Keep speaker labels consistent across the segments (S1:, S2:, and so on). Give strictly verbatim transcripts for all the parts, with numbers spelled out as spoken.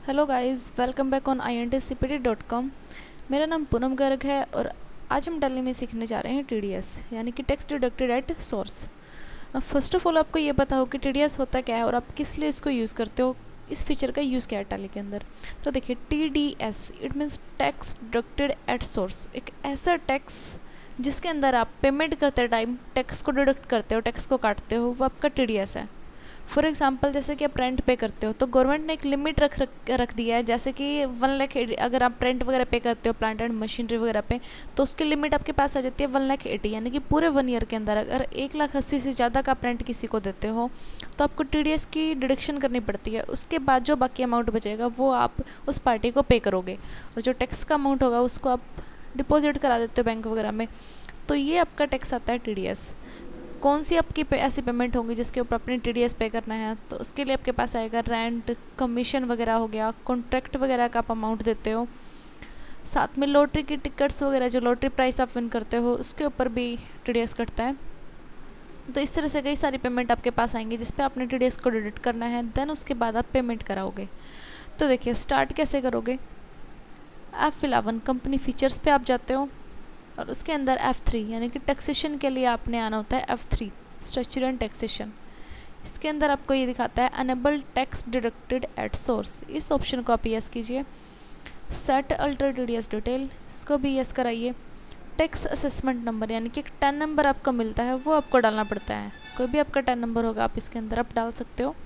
S1: Hello guys, welcome back on I N T C P T dot com. मेरा नाम पूनम गर्ग है और आज हम टैली में सीखने जा रहे हैं टी डी एस यानी कि tax deducted at source. First of all आपको ये पता हो कि टी डी एस होता क्या है और आप किस लिए इसको यूज़ करते हो, इस फीचर का यूज़ क्या है टैली के अंदर। तो देखिए, T D S it means tax deducted at source. एक ऐसा टैक्स जिसके अंदर आप पेमेंट करते टाइम टैक्स को डिडक्ट करते हो, टैक्स को काटते हो, वो आपका टी डी एस है। फॉर एग्जाम्पल, जैसे कि आप रेंट पे करते हो तो गवर्नमेंट ने एक लिमिट रख रख रख दिया है, जैसे कि वन लाख अगर आप रेंट वगैरह पे करते हो प्लांट एंड मशीनरी वगैरह पे, तो उसकी लिमिट आपके पास आ जाती है वन लाख एटी, यानी कि पूरे वन ईयर के अंदर अगर एक लाख अस्सी से ज़्यादा का आप रेंट किसी को देते हो तो आपको टी डी एस की डिडक्शन करनी पड़ती है। उसके बाद जो बाकी अमाउंट बचेगा वो आप उस पार्टी को पे करोगे और जो टैक्स का अमाउंट होगा उसको आप डिपॉजिट करा देते हो बैंक वगैरह में। तो ये आपका टैक्स आता है टी डी एस। कौन सी आपकी पे ऐसी पेमेंट होंगी जिसके ऊपर अपनी टी डी एस पे करना है, तो उसके लिए आपके पास आएगा रेंट, कमीशन वगैरह हो गया, कॉन्ट्रैक्ट वगैरह का आप अमाउंट देते हो, साथ में लॉटरी की टिकट्स वगैरह, जो लॉटरी प्राइस आप विन करते हो उसके ऊपर भी टी डी एस कटता है। तो इस तरह से कई सारी पेमेंट आपके पास आएंगी जिस पे आपने टी डी एस को डिडक्ट करना है, देन उसके बाद आप पेमेंट कराओगे। तो देखिए, स्टार्ट कैसे करोगे। एफ इलेवन कंपनी फीचर्स पे आप जाते हो और उसके अंदर एफ थ्री यानी कि टैक्सेशन के लिए आपने आना होता है F three, structure and taxation. इसके अंदर आपको ये दिखाता है enable tax deducted at source, इस ऑप्शन को आप यस कीजिए। Set alter T D S detail, इसको भी यस कराइए। टैक्स असेसमेंट नंबर यानी कि एक टेन नंबर आपको मिलता है वो आपको डालना पड़ता है, कोई भी आपका टेन नंबर होगा आप इसके अंदर आप डाल सकते हो।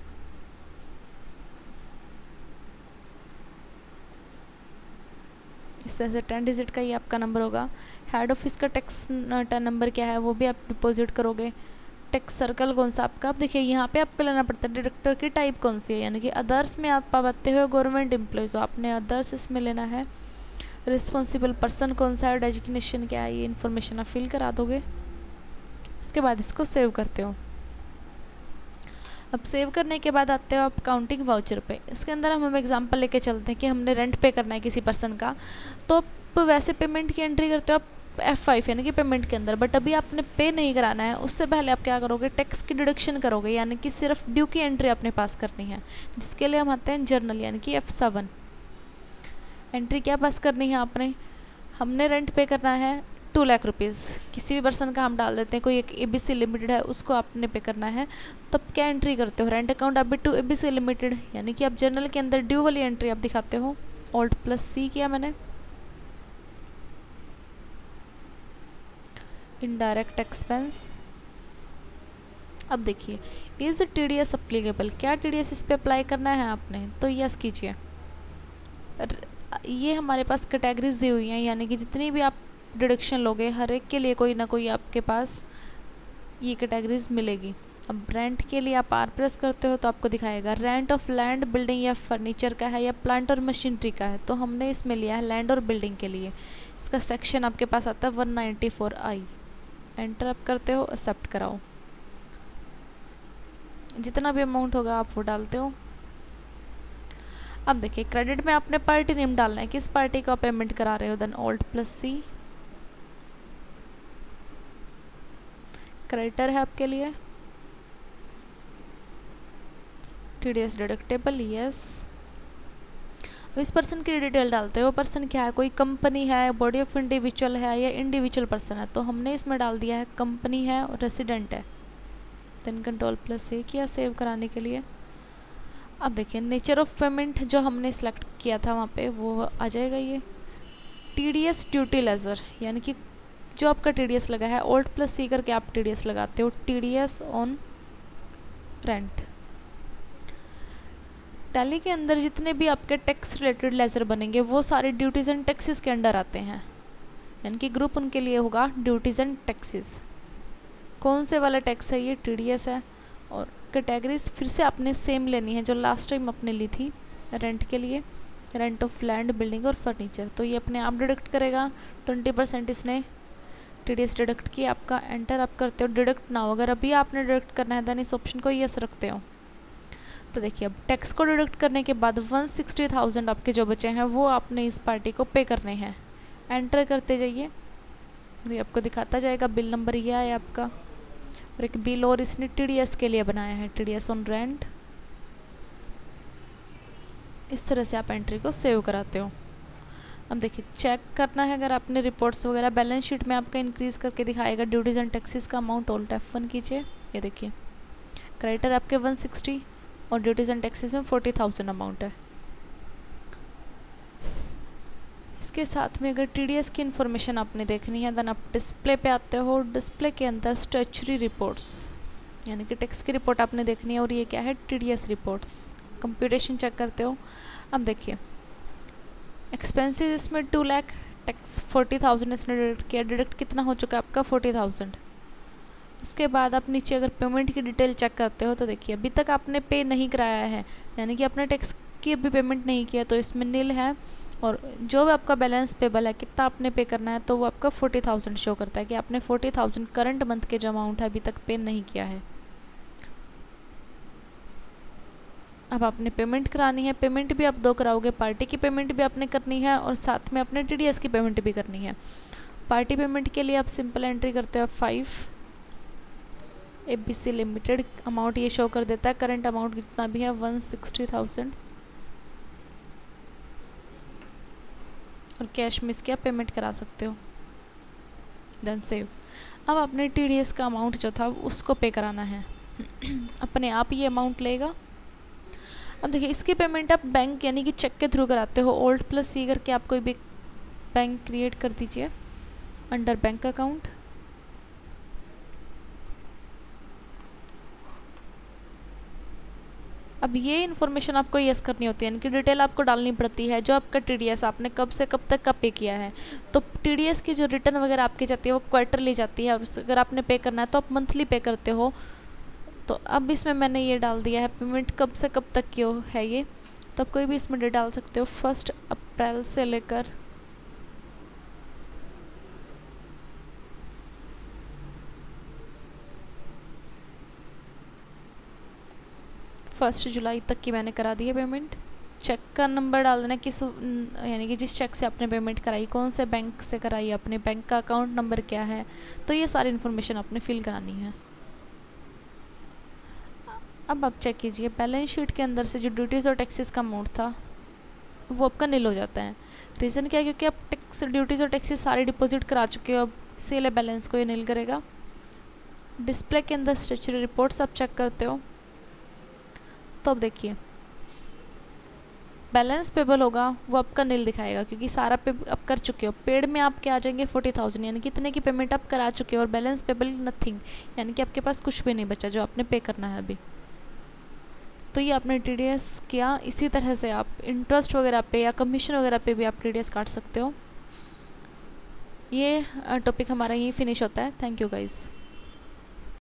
S1: इस तरह से टेन डिजिट का ही आपका नंबर होगा। हेड ऑफिस का टैक्स टेन नंबर क्या है वो भी आप डिपॉजिट करोगे। टैक्स सर्कल कौन सा आपका, आप देखिए यहाँ पे आपको लेना पड़ता है डिडक्टर की टाइप कौन सी है, यानी कि अदर्स में आप पाते हो गवर्नमेंट एम्प्लॉयज़, तो आपने अदर्स इसमें लेना है। रिस्पॉन्सिबल पर्सन कौन सा है, डेजिग्नेशन क्या है, ये इन्फॉर्मेशन आप फिल करा दोगे। उसके बाद इसको सेव करते हो। अब सेव करने के बाद आते हो आप काउंटिंग वाउचर पे। इसके अंदर हम हम एग्जांपल लेके चलते हैं कि हमने रेंट पे करना है किसी पर्सन का, तो आप वैसे पेमेंट की एंट्री करते हो आप एफ फाइव यानी कि पेमेंट के अंदर, बट अभी आपने पे नहीं कराना है, उससे पहले आप क्या करोगे, टैक्स की डिडक्शन करोगे, यानी कि सिर्फ ड्यू की एंट्री आपने पास करनी है, जिसके लिए हम आते हैं जर्नल यानी कि एफ सेवन। एंट्री क्या पास करनी है आपने, हमने रेंट पे करना है टू लाख रुपीज़, किसी भी पर्सन का हम डाल देते हैं, कोई एक ए बी सी लिमिटेड है उसको आपने पे करना है। तब क्या एंट्री करते हो, rent account debit to A B C limited, यानी कि आप जर्नल के अंदर ड्यू वाली एंट्री आप दिखाते हो। ऑल्ट प्लस सी किया मैंने। इनडायरेक्ट एक्सपेंस, अब देखिए is T D S applicable, क्या टी डी एस इस पर अप्लाई करना है आपने, तो यस कीजिए। ये हमारे पास कैटेगरीज दी हुई हैं, यानी कि जितनी भी आप डिडक्शन लोगे हर एक के लिए कोई ना कोई आपके पास ये कैटेगरीज मिलेगी। अब रेंट के लिए आप आर प्रेस करते हो तो आपको दिखाएगा रेंट ऑफ लैंड, बिल्डिंग या फर्नीचर का है या प्लांट और मशीनरी का है, तो हमने इसमें लिया है लैंड और बिल्डिंग के लिए। इसका सेक्शन आपके पास आता है one ninety four I. Enter आप करते हो, एक्सेप्ट कराओ, जितना भी अमाउंट होगा आप वो डालते हो। अब देखिए, क्रेडिट में आपने पार्टी नेम डालना है, किस पार्टी को आप पेमेंट करा रहे हो, then alt plus C. Creditor है आपके लिए, T D S deductible, yes. अब इस पर्सन की डिटेल डालते हो, पर्सन क्या है, कोई कंपनी है, बॉडी ऑफ इंडिविजुअल है या इंडिविजुअल पर्सन है, तो हमने इसमें डाल दिया है कंपनी है और रेसिडेंट है। देन कंट्रोल प्लस ए किया सेव कराने के लिए। अब देखिए, नेचर ऑफ पेमेंट जो हमने सेलेक्ट किया था वहाँ पे वो आ जाएगा ये T D S duty ledger, यानी कि जो आपका टी डी एस लगा है, ऑल्ट प्लस सी करके आप टी डी एस लगाते हो, T D S on rent. Tally के अंदर जितने भी आपके टैक्स रिलेटेड लेजर बनेंगे वो सारे ड्यूटीज़ एंड टैक्सेस के अंडर आते हैं, यानी कि ग्रुप उनके लिए होगा ड्यूटीज़ एंड टैक्सेस। कौन से वाला टैक्स है, ये टी डी एस है। और कैटेगरीज फिर से आपने सेम लेनी है जो लास्ट टाइम आपने ली थी रेंट के लिए, रेंट ऑफ लैंड, बिल्डिंग और फर्नीचर, तो ये अपने आप डिडक्ट करेगा। ट्वेंटी परसेंट इसने टी डी एस डिडक्ट किया आपका। एंटर आप करते हो, डिडक्ट ना हो, अगर अभी आपने डिडक्ट करना है देन इस ऑप्शन को यस रखते हो। तो देखिए, अब टैक्स को डिडक्ट करने के बाद वन सिक्सटी थाउजेंड आपके जो बचे हैं वो आपने इस पार्टी को पे करने हैं। एंटर करते जाइए, ये आपको दिखाता जाएगा बिल नंबर, ये है आपका, और एक बिल और इसने टी डी एस के लिए बनाया है, T D S on rent. इस तरह से आप एंट्री को सेव कराते हो। अब देखिए चेक करना है अगर आपने रिपोर्ट्स वगैरह, बैलेंस शीट में आपका इंक्रीज़ करके दिखाएगा ड्यूटीज़ एंड टैक्सेस का अमाउंट। ऑल्ट एफ वन कीजिए, ये देखिए क्रेडिटर आपके वन सिक्सटी और ड्यूटीज़ एंड टैक्सेस में फोर्टी थाउजेंड अमाउंट है। इसके साथ में अगर टीडीएस की इन्फॉर्मेशन आपने देखनी है देन आप डिस्प्ले पे आते हो। डिस्प्ले के अंदर स्टैच्यूटरी रिपोर्ट्स यानी कि टैक्स की रिपोर्ट आपने देखनी है और ये क्या है, टीडीएस रिपोर्ट्स। कंप्यूटेशन चेक करते हो। अब देखिए एक्सपेंसेस इसमें two lakh, tax forty thousand इसने डिडक्ट किया। डिडक्ट कितना हो चुका है आपका, फोर्टी थाउजेंड। उसके बाद आप नीचे अगर पेमेंट की डिटेल चेक करते हो तो देखिए अभी तक आपने पे नहीं कराया है, यानी कि आपने टैक्स की अभी पेमेंट नहीं किया, तो इसमें नील है। और जो भी आपका बैलेंस पेबल है, कितना आपने पे करना है, तो वो आपका फोर्टी थाउजेंड शो करता है कि आपने फोर्टी थाउजेंड करंट मंथ के जो अमाउंट है अभी तक पे नहीं किया है। अब आपने पेमेंट करानी है। पेमेंट भी आप दो कराओगे, पार्टी की पेमेंट भी आपने करनी है और साथ में अपने टीडीएस की पेमेंट भी करनी है। पार्टी पेमेंट के लिए आप सिंपल एंट्री करते हो फाइव, एबीसी लिमिटेड, अमाउंट ये शो कर देता है, करंट अमाउंट जितना भी है वन सिक्सटी थाउजेंड, और कैश में इसकी आप पेमेंट करा सकते हो। Then save. अब आपने टीडीएस का अमाउंट जो था उसको पे कराना है अपने आप ये अमाउंट लेगा। अब देखिए इसकी पेमेंट आप बैंक यानी कि चेक के थ्रू कराते हो। ओल्ड प्लस सी करके आप कोई भी बैंक क्रिएट कर दीजिए अंडर बैंक अकाउंट। अब ये इन्फॉर्मेशन आपको यस करनी होती है, यानी कि डिटेल आपको डालनी पड़ती है, जो आपका टीडीएस आपने कब से कब तक का पे किया है। तो टीडीएस की जो रिटर्न वगैरह आपकी जाती है वो क्वार्टरली जाती है, और अगर आपने पे करना है तो आप मंथली पे करते हो। तो अब इसमें मैंने ये डाल दिया है पेमेंट कब से कब तक की है ये, तो आप कोई भी इसमें डेट डाल सकते हो, फर्स्ट अप्रैल से लेकर फर्स्ट जुलाई तक की मैंने करा दी है पेमेंट। चेक का नंबर डाल देना, किस यानी कि जिस चेक से आपने पेमेंट कराई, कौन से बैंक से कराई, अपने बैंक का अकाउंट नंबर क्या है, तो ये सारी इन्फॉर्मेशन आपने फिल करानी है। अब आप चेक कीजिए बैलेंस शीट के अंदर से जो ड्यूटीज़ और टैक्सेस का अमाउंट था वो आपका नील हो जाता है। रीज़न क्या है, क्योंकि आप टैक्स ड्यूटीज़ और टैक्सेस सारे डिपॉजिट करा चुके हो, अब इसीलिए बैलेंस को ये नील करेगा। डिस्प्ले के अंदर स्टैच्यूटरी रिपोर्ट्स आप चेक करते हो तो अब देखिए बैलेंस पेबल होगा वो आपका नील दिखाएगा, क्योंकि सारा पे आप कर चुके हो। पेड में आपके आ जाएंगे फोर्टी थाउजेंड, यानी कि इतने की पेमेंट आप करा चुके हो, और बैलेंस पेबल नथिंग, यानी कि आपके पास कुछ भी नहीं बचा जो आपने पे करना है अभी। तो ये आपने टीडीएस किया। इसी तरह से आप इंटरेस्ट वगैरह पे या कमीशन वगैरह पे भी आप टीडीएस काट सकते हो। ये टॉपिक हमारा यहीं फिनिश होता है। Thank you guys.